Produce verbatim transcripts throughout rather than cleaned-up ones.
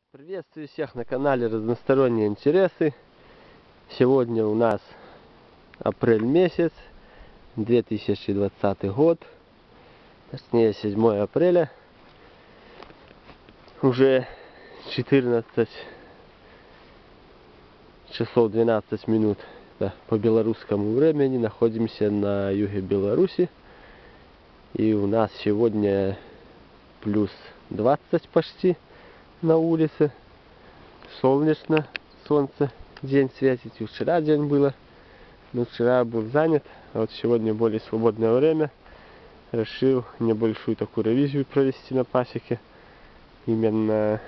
Приветствую всех на канале Разносторонние интересы. Сегодня у нас апрель месяц, две тысячи двадцатый год, точнее седьмое апреля. Уже четырнадцать часов двенадцать минут, да, по белорусскому времени. Находимся на юге Беларуси. И у нас сегодня плюс двадцать почти на улице. Солнечно, солнце, день светит. И вчера день было, но вчера был занят, а вот сегодня более свободное время. Решил небольшую такую ревизию провести на пасеке. Именно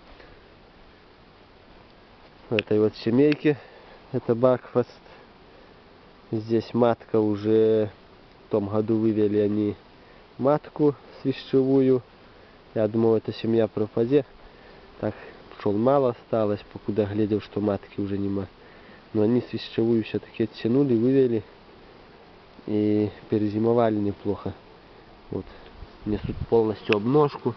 в этой вот семейке. Это Бакфаст. Здесь матка уже в том году вывели они матку свищевую. Я думал, эта семья пропадет. Так, пчел мало осталось, покуда глядел, что матки уже нема. Но они свищевую все-таки оттянули, вывели. И перезимовали неплохо. Вот, несут полностью обножку.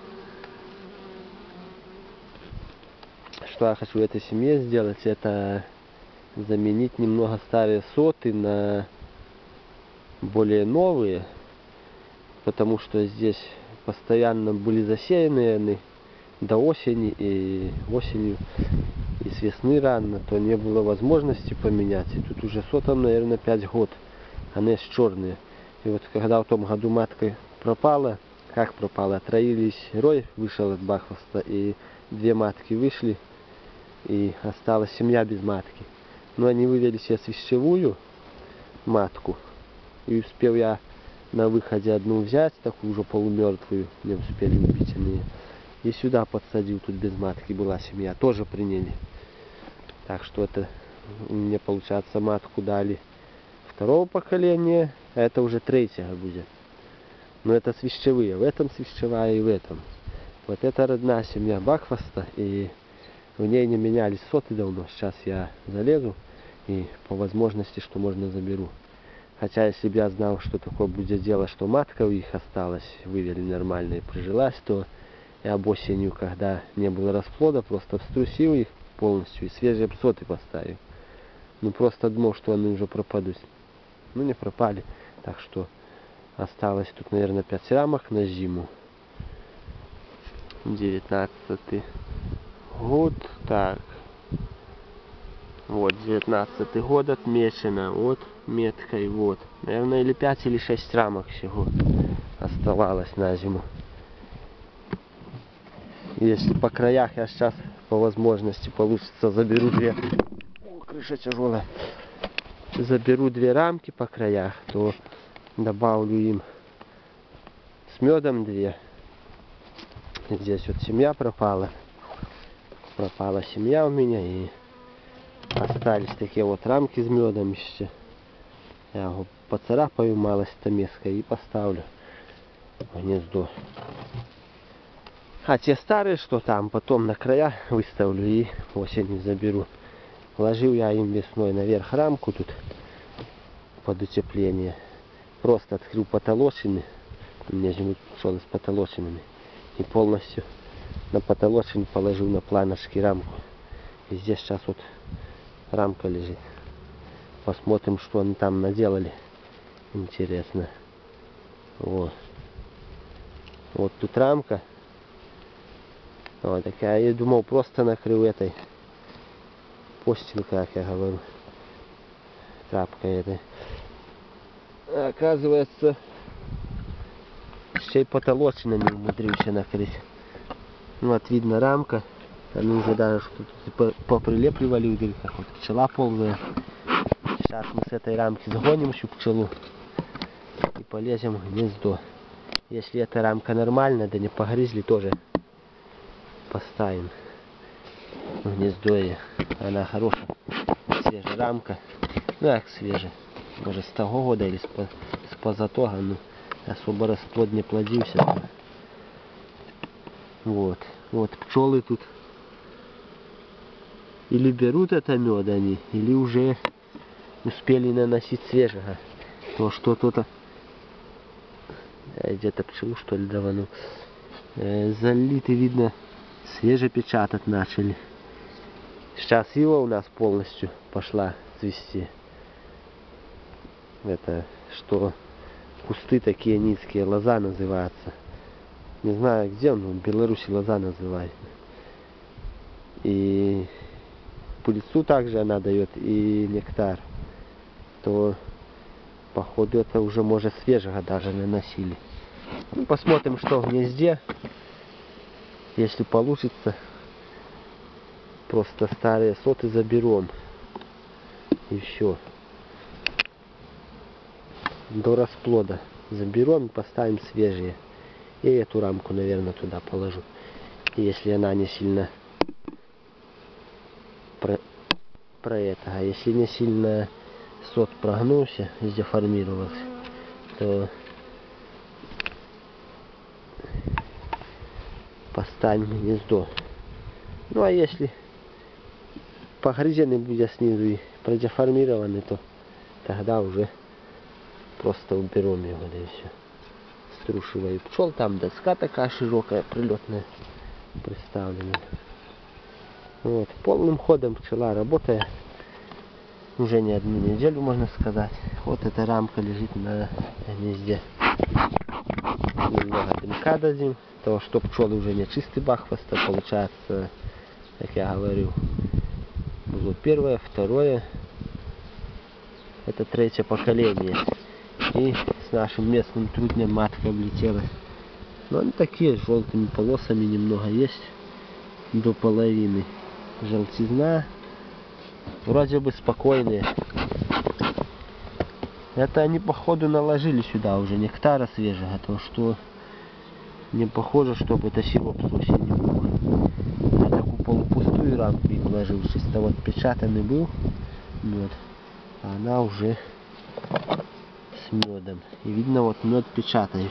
Что я хочу в этой семье сделать, это заменить немного старые соты на более новые. Потому что здесь постоянно были засеяны они до осени, и осенью, и с весны рано, то не было возможности поменять. И тут уже сотам, наверное, пять год. Они черные. И вот когда в том году матка пропала, как пропала, отроились, рой вышел от Бакфаста, и две матки вышли, и осталась семья без матки. Но они вывели себе свищевую матку, и успел я на выходе одну взять, такую уже полумертвую, не успели убить они. И сюда подсадил, тут без матки была семья, тоже приняли. Так что это мне, получается, матку дали второго поколения, а это уже третьего будет. Но это свищевые, в этом свищевая и в этом. Вот это родная семья Бакфаста, и в ней не менялись соты давно. Сейчас я залезу и по возможности, что можно, заберу. Хотя, если бы я знал, что такое будет дело, что матка у них осталась, вывели нормально и прижилась, то я бы осенью, когда не было расплода, просто обструсил их полностью и свежие соты поставил. Ну, просто думал, что они уже пропадут. Ну, не пропали. Так что осталось тут, наверное, пять рамок на зиму. девятнадцатый год. Так. Вот, девятнадцатый год отмечено. Вот меткой. Вот. Наверное, или пять, или шесть рамок всего оставалось на зиму. Если по краях я сейчас по возможности получится заберу две. О, крыша тяжелая. Заберу две рамки по краях, то добавлю им с медом две. Здесь вот семья пропала. Пропала семья у меня, и остались такие вот рамки с медом еще. Я его поцарапаю малость меской и поставлю в гнездо. А те старые, что там, потом на края выставлю и осенью заберу. Ложил я им весной наверх рамку тут под утепление. Просто открыл потолочины. У меня живут пчелы с потолочинами. И полностью на потолочин положил на планочки рамку. И здесь сейчас вот рамка лежит. Посмотрим, что они там наделали. Интересно. Вот. Вот тут рамка. Вот такая. Я думал, просто накрыл этой постилкой, как я говорю. Тряпкой этой. А оказывается, еще и потолочина не умудрился накрыть. Ну вот видно рамка. Они уже даже что-то поприлепливали, видели, как вот пчела ползает. Сейчас мы с этой рамки сгоним всю пчелу и полезем в гнездо. Если эта рамка нормальная, да не погрызли, тоже поставим в гнездо. И она хорошая, свежая рамка. Ну как свежая, может с того года или с позатого, ну особо расплод не плодился. Вот, вот пчелы тут или берут это мед они, или уже успели наносить свежего. То что-то где-то пчелу, что ли, даванул. Э, залиты, видно, свежепечатать начали. Сейчас его у нас полностью пошла цвести. Это что кусты такие низкие, лоза называется. Не знаю где он, в Беларуси лоза называют. И пыльцу также она дает, и нектар. То походу это уже может свежего даже наносили. Ну, посмотрим, что в гнезде. Если получится, просто старые соты заберем. И все. До расплода заберем и поставим свежие. И эту рамку, наверное, туда положу. И если она не сильно про, про это, а если не сильно сот прогнулся и деформировался, то поставим гнездо. Ну а если погрызенный будет снизу и продеформированный, то тогда уже просто уберем его, да и все. Струшиваю пчел, там доска такая широкая, прилетная, представлена. Вот, полным ходом пчела работает уже не одну неделю, можно сказать. Вот эта рамка лежит на гнезде. Немного дымка дадим, того что пчелы уже не чистый бахвост, а получается, как я говорю, было первое, второе, это третье поколение. И с нашим местным труднем матка облетела. Но они такие, с желтыми полосами немного есть, до половины. Желтизна, вроде бы спокойные. Это они походу наложили сюда уже нектара свежего, то что не похоже, чтобы это сироп с осени был. Я такую полупустую рамку и вложил, чисто вот печатанный был мед, а она уже с медом. И видно, вот мед печатает.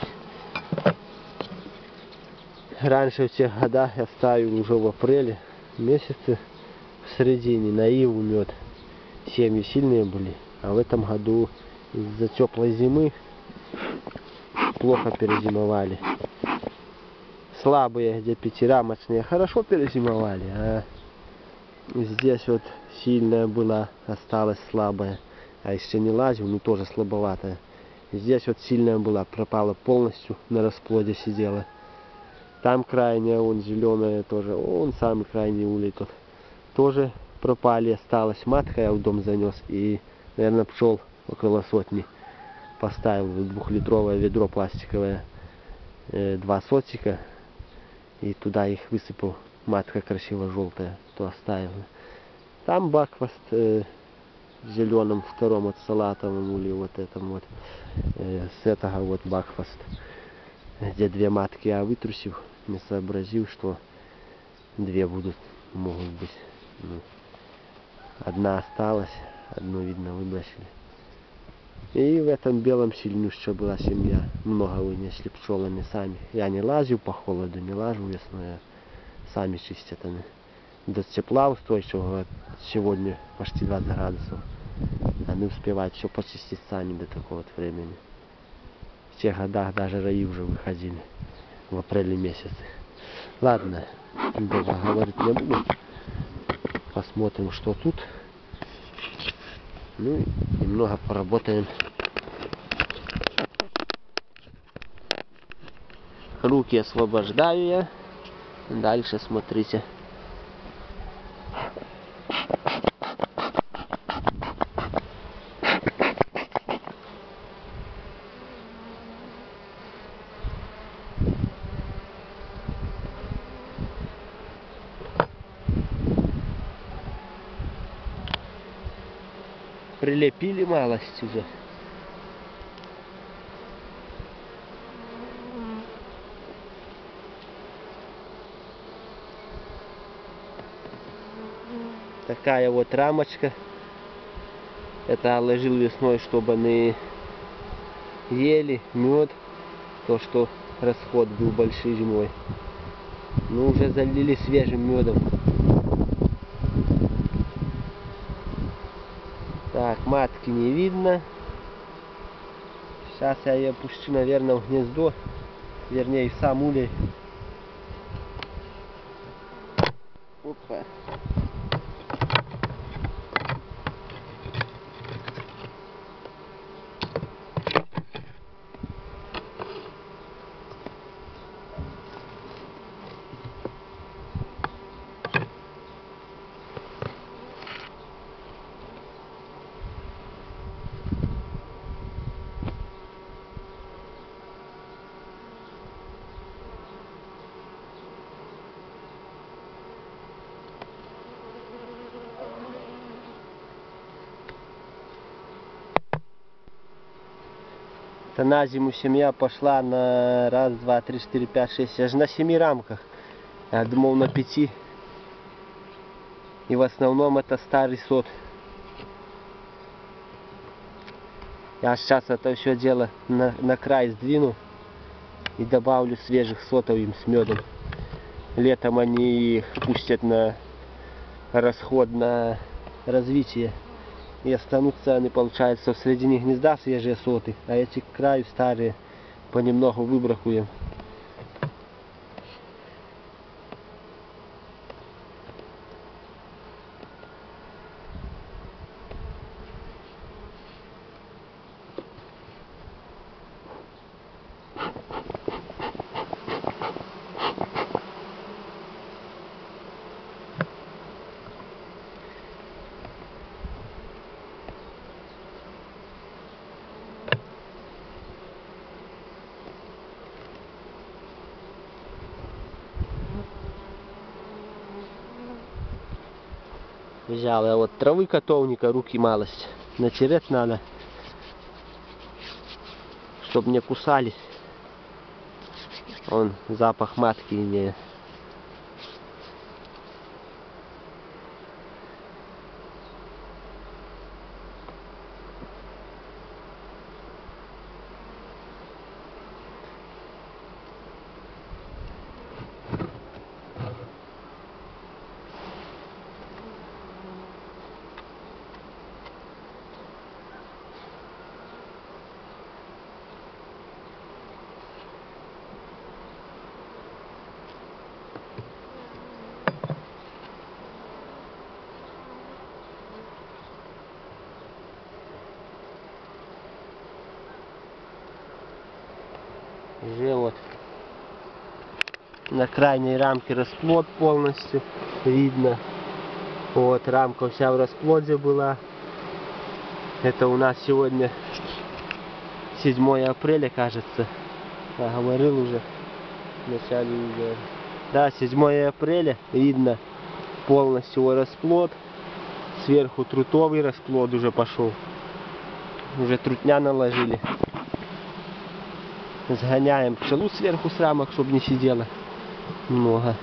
Раньше в тех годах я ставил уже в апреле месяце, в середине, на иву мед. Семьи сильные были, а в этом году из-за теплой зимы плохо перезимовали. Слабые, где пятирамочные, хорошо перезимовали, а здесь вот сильная была, осталась слабая. А еще не лазил, ну тоже слабоватая. Здесь вот сильная была, пропала полностью, на расплоде сидела. Там крайняя, он зеленая тоже, он самый крайний улей тут. Тоже пропали, осталась матка, я в дом занес. И, наверное, пчел около сотни поставил в двухлитровое ведро пластиковое, э, два сотика. И туда их высыпал. Матка красиво желтая, то оставил. Там баквост э, зеленым, втором от салатовом улье, вот этом вот. Э, с этого вот бакфаст, где две матки я вытрусил, не сообразил, что две будут, могут быть. Ну, одна осталась, одну, видно, выбросили. И в этом белом сильнющая была семья. Много вынесли пчелами сами. Я не лазил по холоду, не лажу весной, а сами чистят они. До тепла устойчивого сегодня почти двадцать градусов. Они успевают все почистить сами до такого вот времени. В тех годах даже раи уже выходили в апреле месяце. Ладно, долго говорить не буду. Посмотрим, что тут. Ну и немного поработаем. Руки освобождаю я. Дальше смотрите. Прилепили малость уже. Такая вот рамочка. Это ложил весной, чтобы они ели мед. То, что расход был большой зимой. Ну, уже залили свежим медом. Так, матки не видно. Сейчас я ее пущу, наверное, в гнездо. Вернее, в сам улей. глупая. Это на зиму семья пошла на раз, два, три, четыре, пять, шесть, аж на семи рамках. Я думал на пяти. И в основном это старый сот. Я сейчас это все дело на, на край сдвину и добавлю свежих сотов им с медом. Летом они их пустят на расход, на развитие. И останутся они, получается, в середине гнезда свежие соты, а эти к краю старые понемногу выбракуем. Взял я вот травы котовника, руки малость. Натереть надо, чтобы не кусались. Он запах матки имеет. Уже вот на крайней рамке расплод полностью видно. Вот рамка вся в расплоде была. Это у нас сегодня седьмое апреля, кажется. Я говорил уже в начале видео. Да, седьмое апреля, видно полностью расплод. Сверху трутовый расплод уже пошел. Уже трутня наложили. Сгоняем пчелу сверху с рамок, чтобы не сидела много.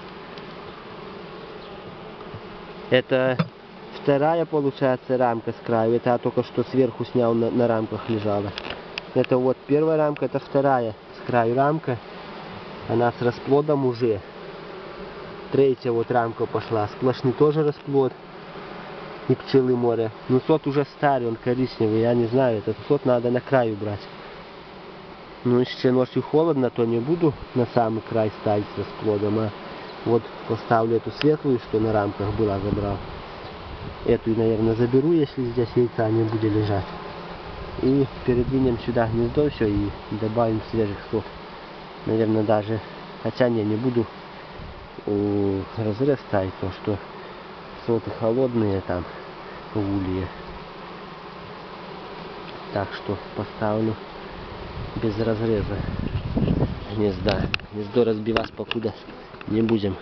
Это вторая, получается, рамка с краю. Это я только что сверху снял, на, на рамках лежала. Это вот первая рамка, это вторая с краю рамка. Она с расплодом уже. Третья вот рамка пошла. Сплошный тоже расплод. И пчелы море. Но сот уже старый, он коричневый. Я не знаю, этот сот надо на краю брать. Ну, если ночью холодно, то не буду на самый край ставить с расплодом, а вот поставлю эту светлую, что на рамках была, забрал. Эту, наверное, заберу, если здесь яйца не будет лежать. И передвинем сюда гнездо все и добавим свежих сот. Наверное, даже, хотя не, не буду э, разрез ставить, потому что соты холодные там в улье. Так что поставлю без разреза гнезда. Гнездо разбивать покуда не будем.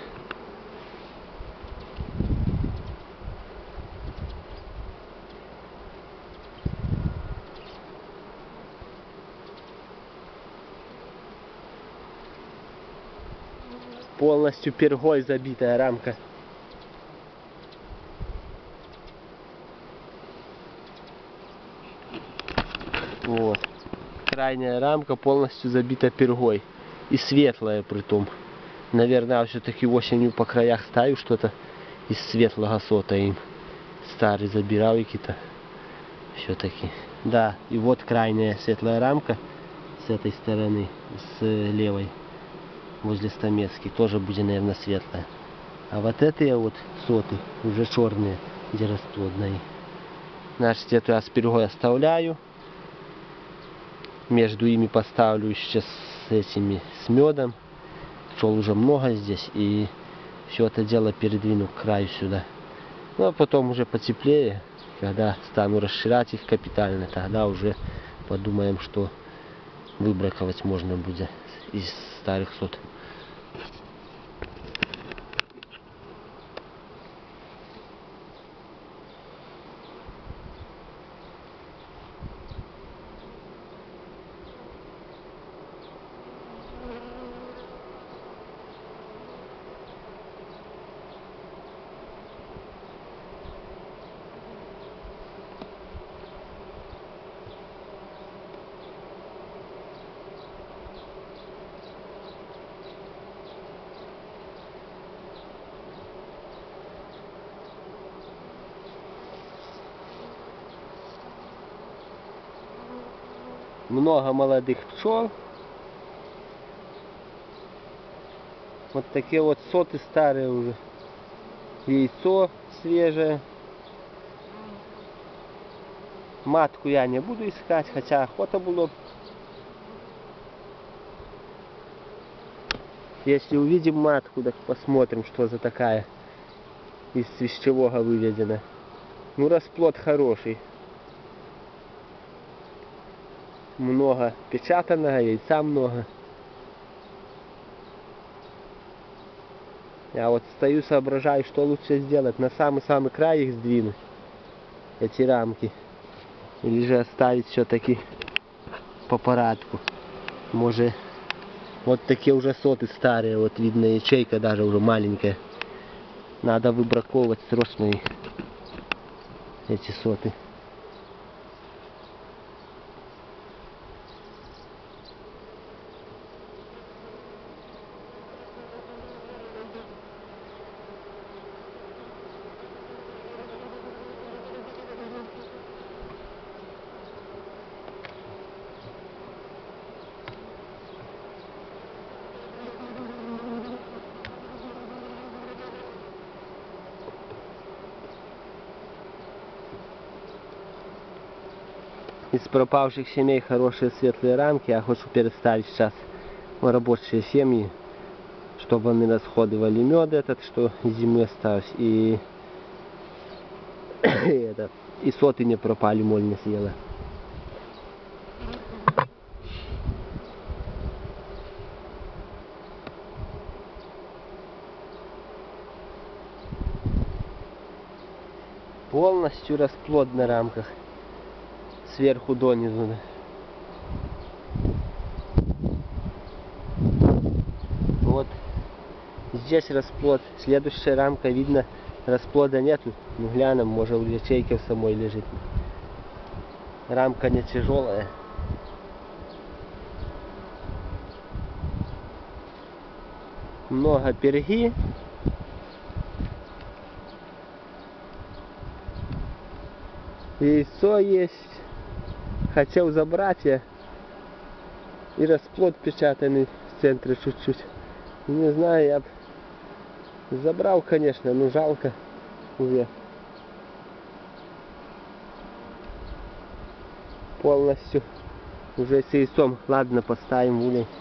Полностью пергой забитая рамка. Вот. Крайняя рамка полностью забита пергой. И светлая притом. Наверное, все-таки осенью по краях ставлю что-то из светлого сота им. Старый забирал какие-то. Все-таки. Да, и вот крайняя светлая рамка с этой стороны, с левой, возле стамески. Тоже будет, наверное, светлая. А вот эти вот соты уже черные, где расплодные. Значит, эту аспергу оставляю. Между ими поставлю сейчас с этими, с медом. Пчел уже много здесь. И все это дело передвину к краю сюда. Ну а потом уже потеплее, когда стану расширять их капитально, тогда уже подумаем, что выбраковать можно будет из старых сот. Много молодых пчел. Вот такие вот соты старые уже. Яйцо свежее. Матку я не буду искать, хотя охота было. Если увидим матку, так посмотрим, что за такая из свищевого выведена. Ну, расплод хороший. Много печатаного, яйца много. Я вот стою, соображаю, что лучше сделать. На самый-самый край их сдвинуть, эти рамки. Или же оставить все-таки по порядку. Может, вот такие уже соты старые. Вот видно, ячейка даже уже маленькая. Надо выбраковывать срочно эти соты. Из пропавших семей хорошие светлые рамки. Я хочу переставить сейчас в рабочие семьи, чтобы они расходовали мед этот, что зимы осталось, и это, и соты не пропали, моль не съела. Полностью расплод на рамках. Сверху донизу. Вот здесь расплод. Следующая рамка, видно, расплода нету. Ну глянем, может у ячейки в самой лежит. Рамка не тяжелая. Много перги. Яйцо есть. Хотел забрать я. И расплод печатанный в центре чуть-чуть. Не знаю, я бы забрал, конечно, но жалко уже. Полностью. Уже с яйцом. Ладно, поставим в улей.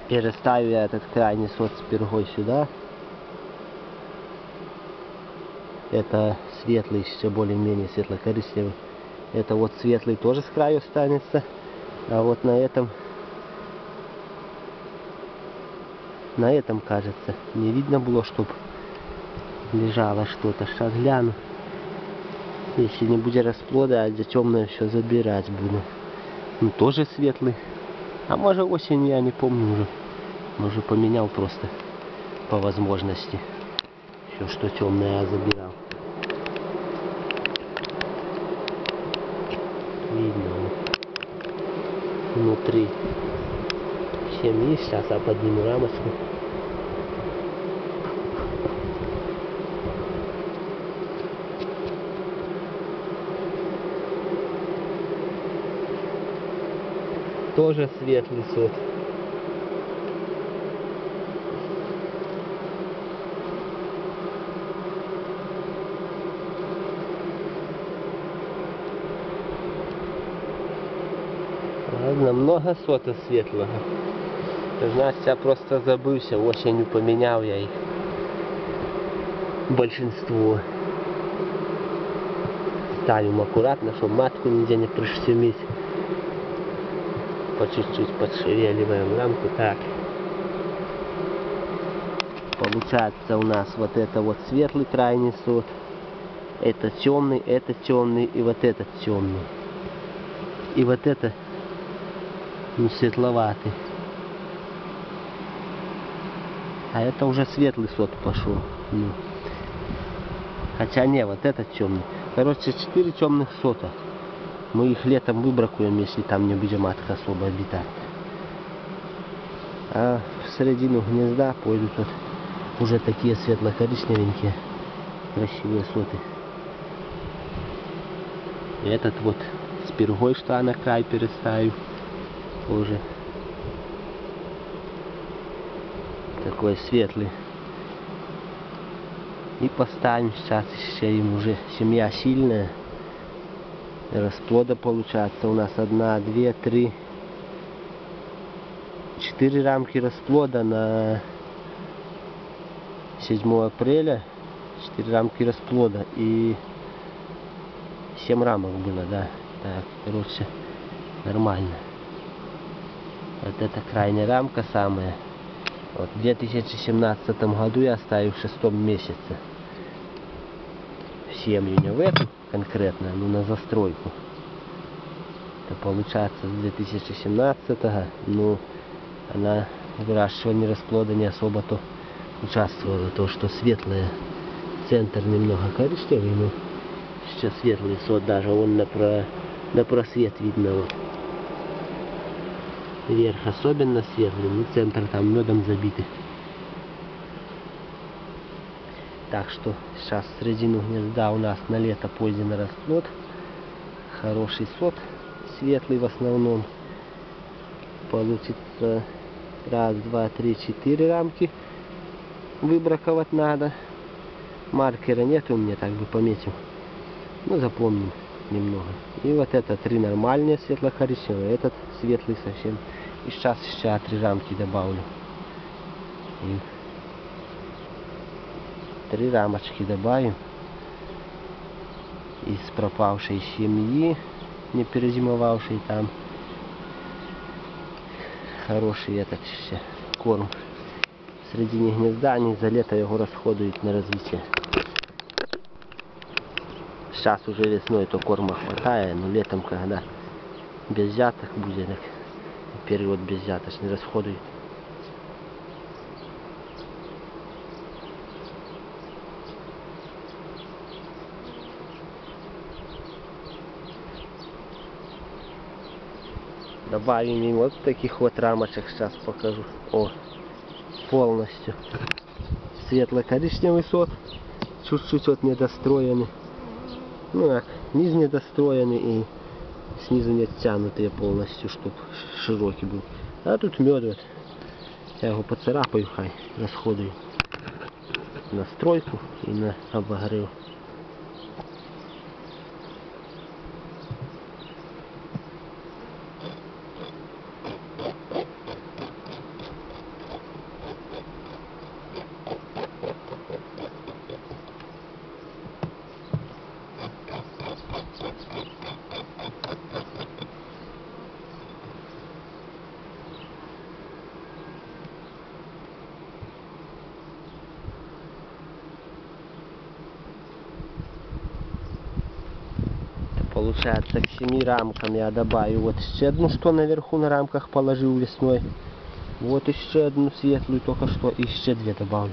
Переставлю я этот крайний сот с пергой сюда. Это светлый, еще более-менее светло-коричневый. Это вот светлый тоже с краю останется. А вот на этом, на этом, кажется, не видно было, чтобы лежало что-то. Сейчас гляну. Если не будет расплода, а за темное еще забирать буду. Ну, тоже светлый. А может осенью, я не помню уже. Может поменял просто по возможности. Все, что темное, я забирал. Видно внутри. Чем есть, сейчас я подниму рамочку. Тоже светлый сот. Ладно, много сота светлого. Значит, я просто забылся, осенью поменял я их. Большинство. Ставим аккуратно, чтобы матку нигде не пришсемить. По чуть-чуть подшевеливаем рамку. Так. Получается у нас вот это вот светлый крайний сот. Это темный, это темный и вот этот темный. И вот это ну, светловатый. А это уже светлый сот пошел. Ну. Хотя не, вот этот темный. Короче, четыре темных сота. Мы их летом выбракуем, если там не будет матка особо обитать. А в середину гнезда пойдут вот уже такие светло-коричневенькие красивые соты. И этот вот с пергой, что я на край переставил, тоже такой светлый. И поставим сейчас еще им уже семья сильная. Расплода получается у нас одна, две, три, четыре рамки расплода на седьмое апреля. Четыре рамки расплода и семь рамок было, да. Так, короче, нормально. Вот это крайняя рамка самая. Вот в две тысячи семнадцатом году я ставил в шестом месяце. В семью, не в эту конкретно, но на застройку. Это получается с две тысячи семнадцатого, ну, она в выращивании расплода не особо-то участвовала. То, что светлая, центр немного коричневый, но сейчас светлый сот, даже он на, про, на просвет видно. Вот. Верх особенно светлый, но центр там медом забитый. Так что сейчас в середину гнезда у нас на лето пойден расплод. Хороший сот, светлый в основном. Получится раз, два, три, четыре рамки. Выбраковать надо. Маркера нет у меня, так бы пометил. Ну, запомним немного. И вот это три нормальные светло-коричневые, этот светлый совсем. И сейчас еще три рамки добавлю. И три рамочки добавим из пропавшей семьи, не перезимовавшей там. Хороший этот еще корм. В середине гнезда они за лето его расходуют на развитие. Сейчас уже весной то корма хватает, но летом, когда без взяток будет, так период без взяточный расходует. Добавим им вот таких вот рамочек, сейчас покажу. О, полностью светло-коричневый сот, чуть-чуть вот недостроенный. Ну так, низ недостроенный и снизу не оттянутые полностью, чтобы широкий был. А тут мед вот. Я его поцарапаю, хай расходую на стройку и на обогрев. Получается, к семи рамкам я добавлю вот еще одну, что наверху на рамках положил весной. Вот еще одну светлую только что, и еще две добавлю.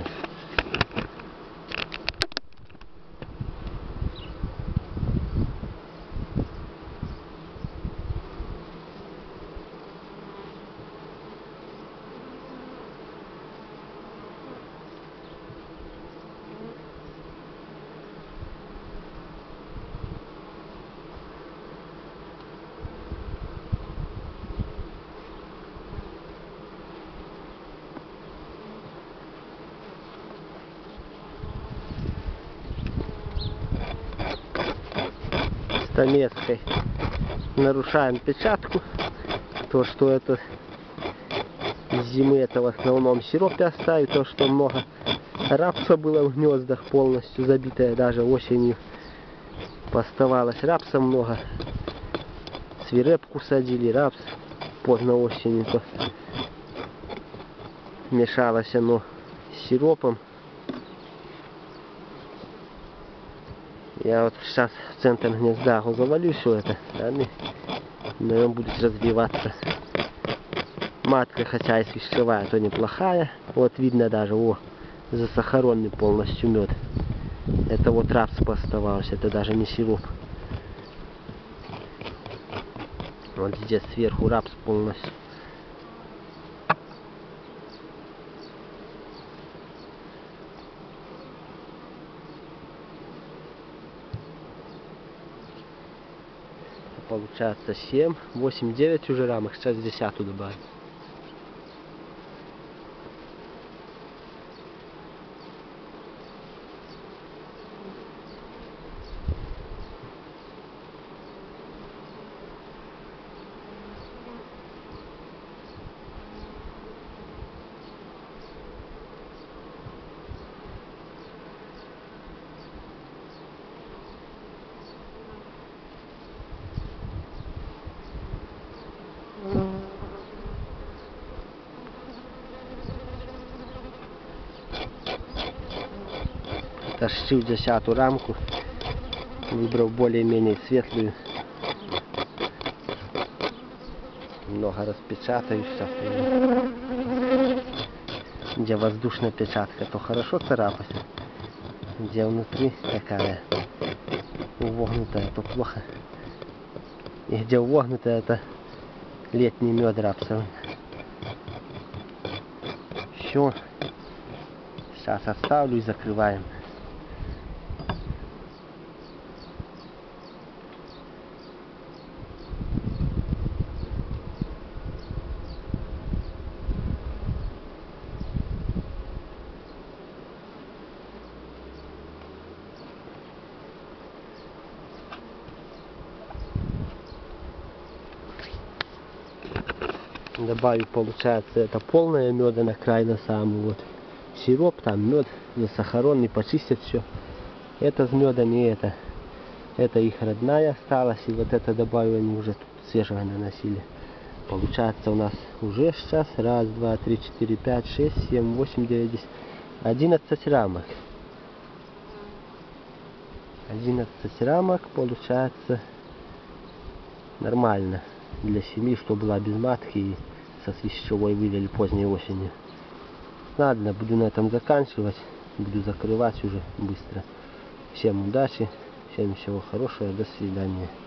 Стамеской нарушаем печатку. То, что это из зимы, это в основном сиропе оставить. То, что много рапса было в гнездах, полностью забитое, даже осенью поставалось рапса много. Свирепку садили, рапс поздно осенью, то мешалось оно с сиропом. Я вот сейчас в центр гнезда завалю все это, да, на нем будет развиваться матка, хотя если вшивая, то неплохая. Вот видно даже, о, засахаренный полностью мед. Это вот рапс поставался, это даже не сироп. Вот здесь сверху рапс полностью. Получается семь, восемь, девять уже рамок, сейчас десятую добавим. Тащил десятую рамку, выбрал более-менее светлую, немного распечатаю сейчас, где воздушная печатка, то хорошо царапать, где внутри такая увогнутая, то плохо, и где увогнутая, это летний мед рапсовый. Все, сейчас оставлю и закрываем. Добавлю, получается, это полная меда на край, на самый вот сироп, там мед засахаренный, почистят все. Это с медом и это. Это их родная осталась, и вот это добавлю, они уже тут свежего наносили. Получается у нас уже сейчас раз, два, три, четыре, пять, шесть, семь, восемь, девять, десять, одиннадцать рамок. одиннадцать рамок получается нормально для семьи, что была без матки и со свищевой вывели поздней осенью. Ладно, буду на этом заканчивать, буду закрывать уже быстро. Всем удачи, всем всего хорошего, до свидания.